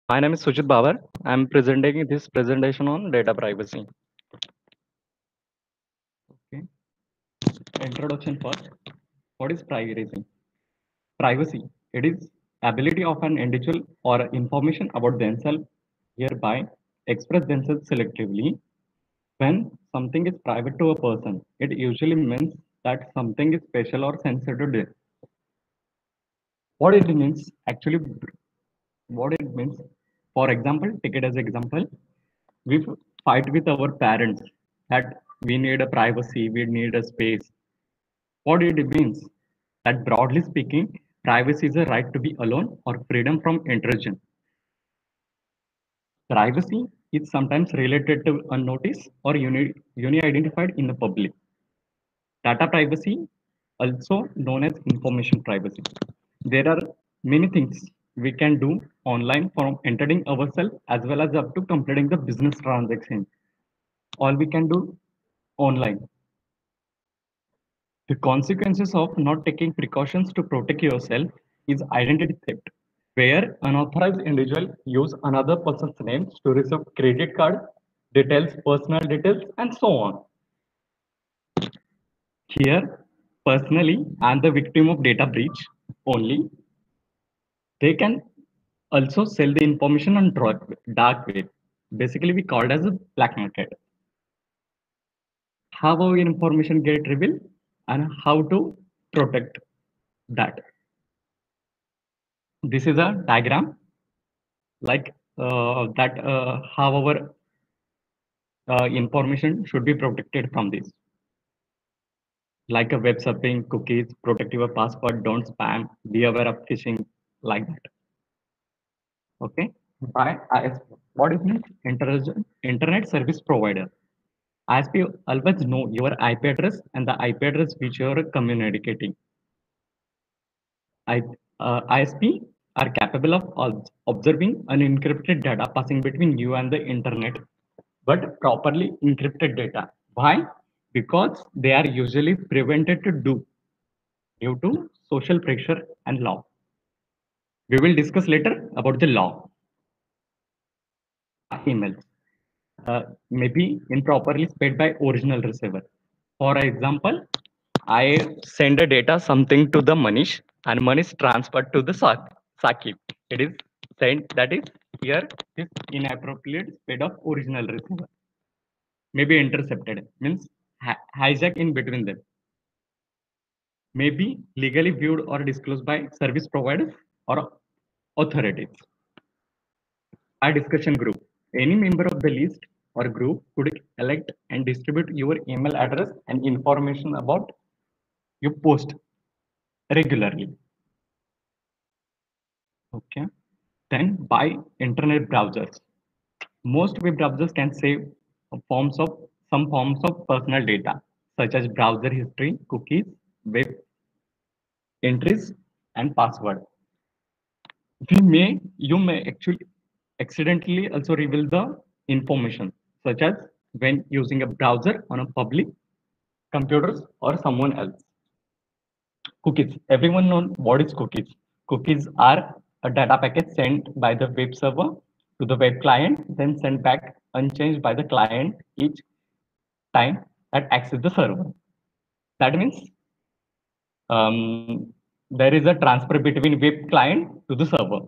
My name is Sujit Babar. I'm presenting this presentation on data privacy. Okay. Introduction first. What is privacy? Privacy. It is ability of an individual or information about themselves hereby express themselves selectively. When something is private to a person, it usually means that something is special or sensitive to them. What it means actually, what it means. For example, take it as example. We fight with our parents that we need a privacy, we need a space. What it means that broadly speaking, privacy is a right to be alone or freedom from intrusion. Privacy is sometimes related to unnoticed or uni-identified in the public. Data privacy, also known as information privacy. There are many things we can do online from entering ourselves as well as up to completing the business transaction. All we can do online. The consequences of not taking precautions to protect yourself is identity theft, where unauthorized individual use another person's name to receive credit card details, personal details, and so on. Here, personally, I'm the victim of data breach only. They can also sell the information on dark web. Basically, we call it as a black market. How our information get revealed and how to protect that. This is a diagram like that how our information should be protected from this, like a web surfing, cookies, protect your password, don't spam, be aware of phishing, like that. Okay. By ISP, what is means internet service provider. ISP always know your IP address and the IP address which you are communicating. I, ISP are capable of observing unencrypted data passing between you and the internet, but properly encrypted data. Why? Because they are usually prevented to do due to social pressure and law. We will discuss later about the law. Emails maybe improperly paid by original receiver. For example, I send a data something to the Manish and Manish transferred to the Sakib. It is sent that is here is inappropriate paid of original receiver. Maybe intercepted means hijack in between them. May be legally viewed or disclosed by service providers or authorities. A discussion group. Any member of the list or group could elect and distribute your email address and information about your post regularly. Okay. Then by internet browsers. Most web browsers can save forms of some forms of personal data, such as browser history, cookies, web entries, and password. You may actually accidentally also reveal the information, such as when using a browser on a public computers or someone else. Cookies. Everyone knows what is cookies. Cookies are a data packet sent by the web server to the web client, then sent back unchanged by the client each time that access the server. That means there is a transfer between web client to the server.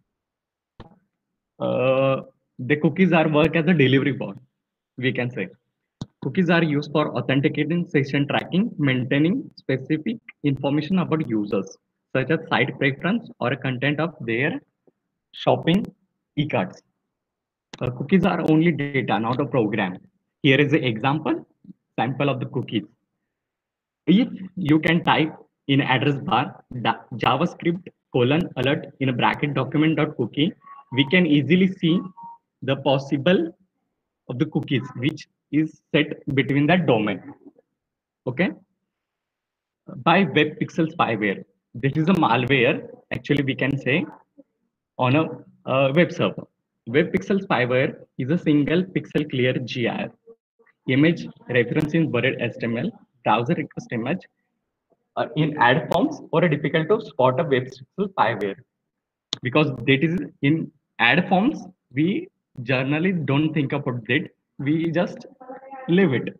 Uh, the cookies are work as a delivery bot, we can say. Cookies are used for authenticating session tracking, maintaining specific information about users, such as site preference or content of their shopping e-cards. Cookies are only data, not a program. Here is an example, sample of the cookies. If you can type in address bar JavaScript :alert in a bracket document.cookie, we can easily see the possible of the cookies which is set between that domain. Okay. By web pixel spyware. This is a malware, actually, we can say, on a web server. Web pixel spyware is a single pixel clear GIF, image reference in buried HTML, browser request image in ad forms, or difficult to spot a web pixel spyware because that is in Ad forms, we generally don't think about it. We just leave it.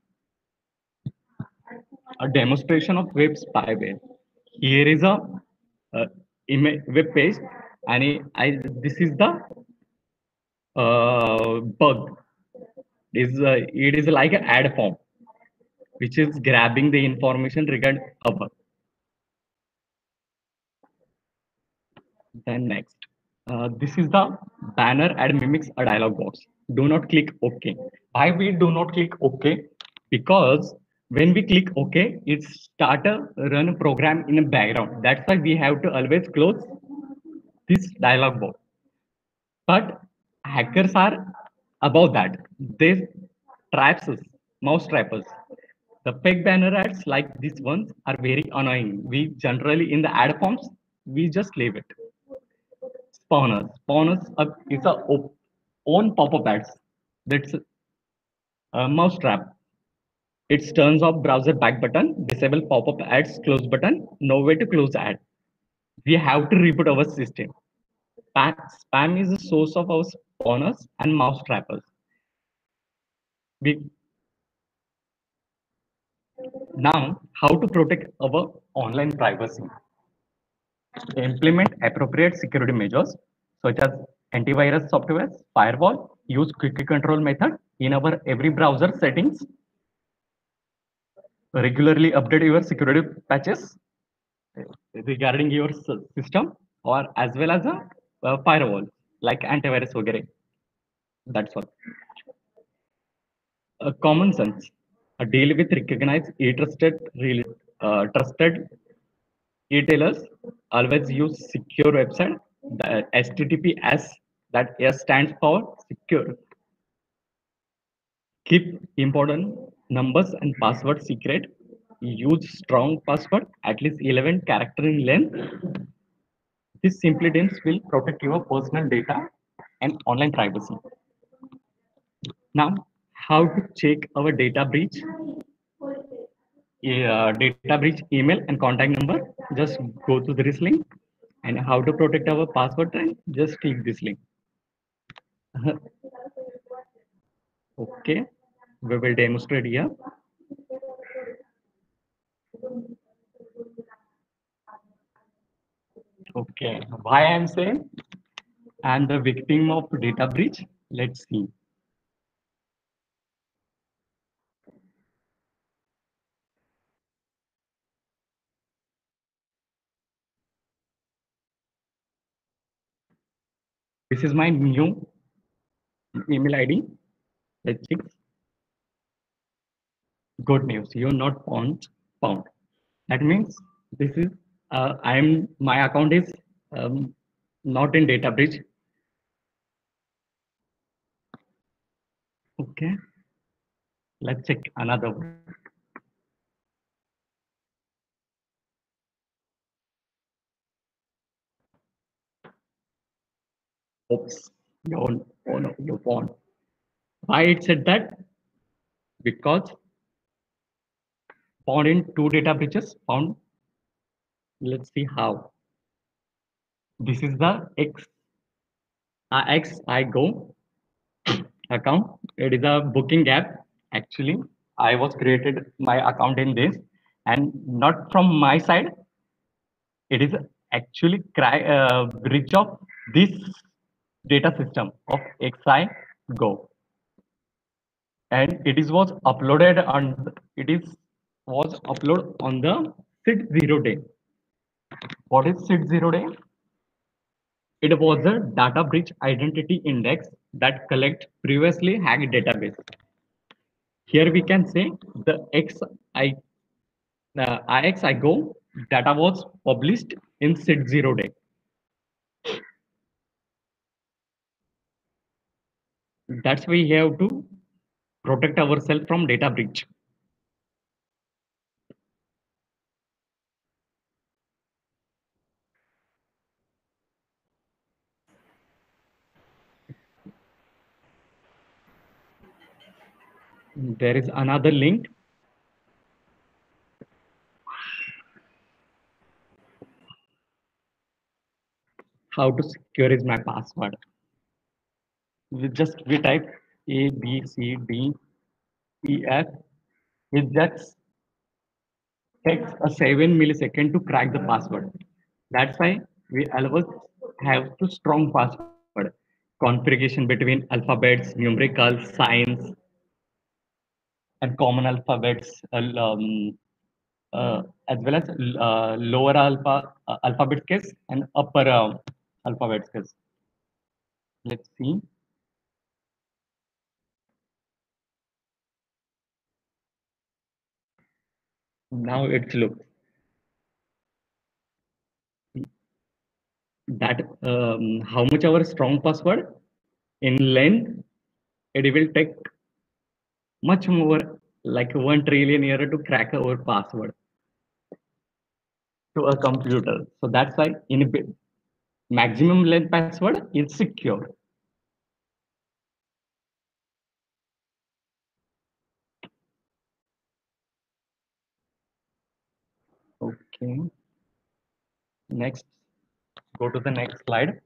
A demonstration of web spyware. Here is a uh, web page, and this is the bug. It is like an ad form, which is grabbing the information regarding above. Then next, this is the banner and mimics a dialog box. Do not click OK. Why we do not click OK? Because when we click OK, it start a run program in the background. That's why we have to always close this dialog box. But hackers are above that. They traps us, mouse trappers. The fake banner ads like these ones are very annoying. We generally in the ad forms, we just leave it. Spawners. Is a own pop-up ads. That's a mouse trap. It turns off browser back button, disable pop-up ads close button, no way to close ad. We have to reboot our system. Spam is the source of our spawners and mouse trappers. We now how to protect our online privacy. Implement appropriate security measures such as antivirus software, firewall, use quick control method in our every browser settings. Regularly update your security patches regarding your system or as well as a firewall like antivirus वगैरह. That's all. Common sense. Deal with recognize trusted retailers. Always use secure website. The HTTPS, that S stands for secure. Keep important numbers and password secret. Use strong password, at least 11 character in length. This simply will protect your personal data and online privacy. Now, how to check our data breach? Data breach email and contact number. Just go to this link. And how to protect our password? And just click this link. Okay, we will demonstrate here. Okay, why I'm saying and the victim of data breach. Let's see. This is my new email ID. Let's check. Good news, you're not found. That means this is my account is not in data breach. Okay, let's check another one. Oops, oh no, your phone. Why it said that? Because found in two data breaches found. Let's see how. This is the X I go account. It is a booking app. Actually, I was created my account in this, and not from my side. It is actually bridge of this data system of XI Go, and it is was uploaded on it is was uploaded on the SID 0 day. What is SID 0 day? It was a data breach identity index that collect previously hacked database. Here we can say the IXIGO data was published in SID 0 day. That's why we have to protect ourselves from data breach. There is another link. how to secure is my password. We type A B C D E F. It just takes a 7 millisecond to crack the password. That's why we always have to strong password. Configuration between alphabets, numerical, signs, and common alphabets, as well as lower alphabet case and upper alphabet case. Let's see. Now it's look that how much our strong password in length, it will take much more like 1 trillion year to crack our password to a computer. So that's why in maximum length password is secure. Okay. Next, go to the next slide.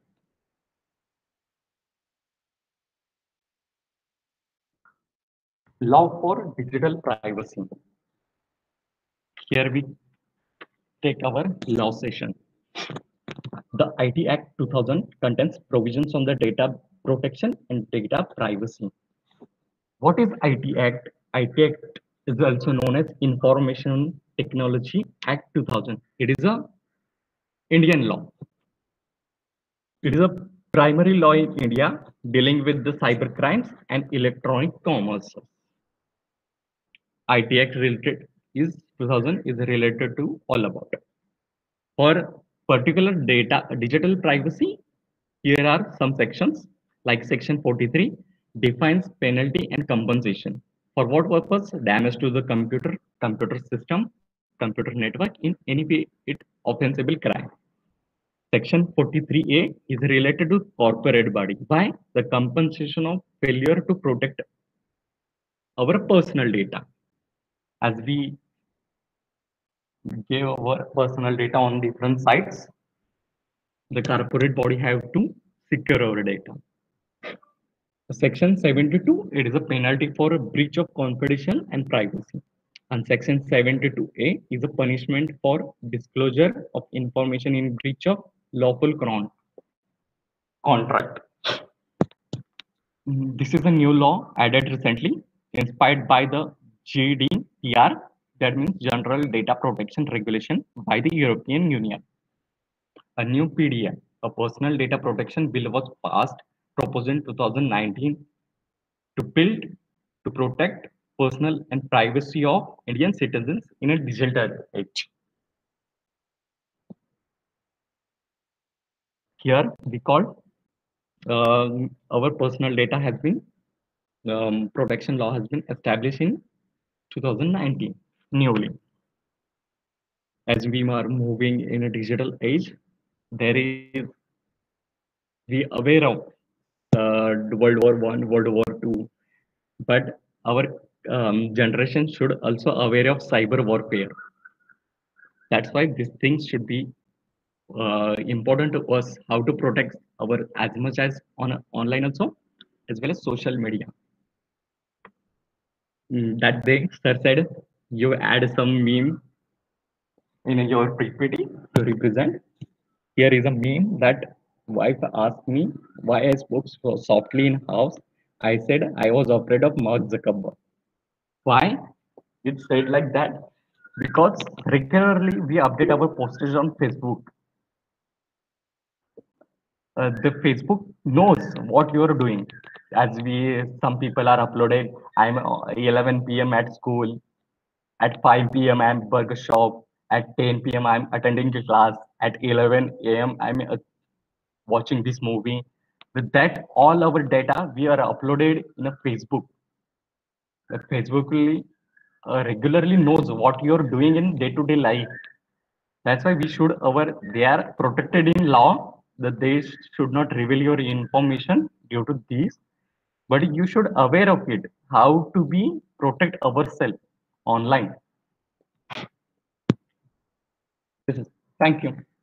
Law for digital privacy. Here we take our law session. The IT Act 2000 contains provisions on the data protection and data privacy. What is IT Act? IT Act is also known as Information Technology Act 2000. It is a Indian law. It is a primary law in India dealing with the cyber crimes and electronic commerce. IT Act related is 2000 is related to all about it. For particular data digital privacy, here are some sections like section 43 defines penalty and compensation. For what purpose? Damage to the computer system, computer network in any way it offensible crime. Section 43A is related to corporate body. Why? The compensation of failure to protect our personal data. As we give our personal data on different sites, the corporate body have to secure our data. Section 72, it is a penalty for a breach of confidential and privacy. And Section 72A is a punishment for disclosure of information in breach of lawful contract. This is a new law added recently, inspired by the GDPR, that means General Data Protection Regulation by the European Union. A new PDA, a personal data protection bill, was passed, proposed in 2019 to build to protect personal and privacy of Indian citizens in a digital age. Here we call our personal data has been protection law has been established in 2019 newly. As we are moving in a digital age, there is we aware of World War I, World War II, but our generation should also aware of cyber warfare. That's why these things should be important to us how to protect our as much as on online also as well as social media. That day, sir said you add some meme in your PPT to represent. Here is a meme that wife asked me why I spoke so softly in house. I said I was afraid of Mark Zuckerberg. Why? It said like that because regularly we update our postage on Facebook. The Facebook knows what you are doing. As we, some people are uploaded. I'm 11 p.m. at school. At 5 p.m. I'm burger shop. At 10 p.m. I'm attending the class. At 11 a.m. I'm watching this movie. With that, all our data we are uploaded in a Facebook. The Facebook regularly knows what you're doing in day-to-day life. That's why we should they are protected in law that they should not reveal your information due to these, but you should aware of it, how to be protect ourselves online. This is, thank you.